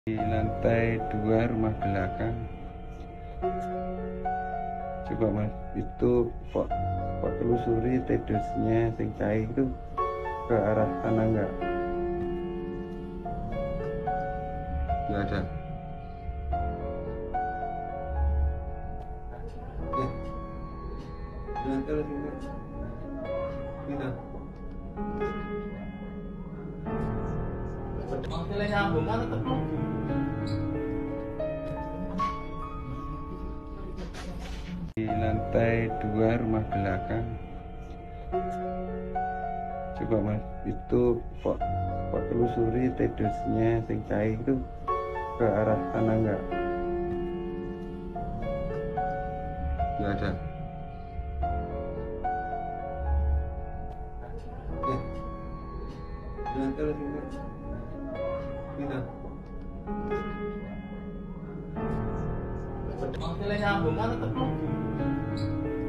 Di lantai 2 rumah belakang. Coba mas, itu kok telusuri tedusnya sing cair itu ke arah sana enggak? Enggak ada. Lantai sini. Kita. Maksudnya nyambung kan tetap. Di lantai 2 rumah belakang. Coba mas, itu kok telusuri tedusnya sing cair itu ke arah sana enggak? Enggak ada. Lantai sini. Kita. Maksudnya nyambung kan tetap.